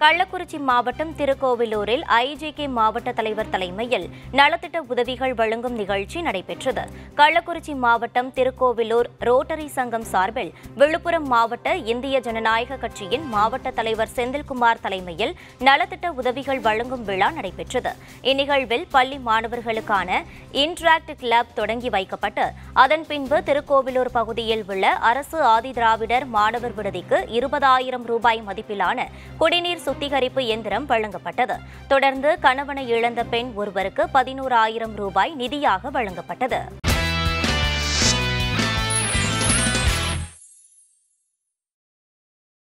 கள்ளக்குறிச்சி மாவட்டம் திருக்கோவிலூரில் ஐஜேகே மாவட்ட தலைவர் தலைமையில் நலத்திட்ட உதவிகள் வழங்கும் நிகழ்ச்சி நடைபெற்றது. கள்ளக்குறிச்சி மாவட்டம் திருக்கோவிலூர் ரோட்டரி சங்கம் சார்பில் விழுப்புரம் மாவட்ட இந்திய ஜனநாயக கட்சியின் மாவட்ட தலைவர் செந்தில்குமார் தலைமையில் நலத்திட்ட உதவிகள் வழங்கும் விழா நடைபெற்றது. இந்நிகழ்வில் பள்ளி மாணவர்களுக்கான இன்டராக்ட் கிளப் தொடங்கி வைக்கப்பட்டு அதன் பின்பு திருக்கோவிலூர் பகுதியில் உள்ள அரசு ஆதிதிராவிடர் மாணவர் விடுதிக்கு 20,000 ரூபாய் மதிப்பிலான குடிநீர் சுத்திகரிப்பு இயந்திரம் வழங்கப்பட்டது. தொடர்ந்து கணவனை இழந்த பெண் ஒருவருக்கு 11,000 ரூபாய் நிதியாக வழங்கப்பட்டது.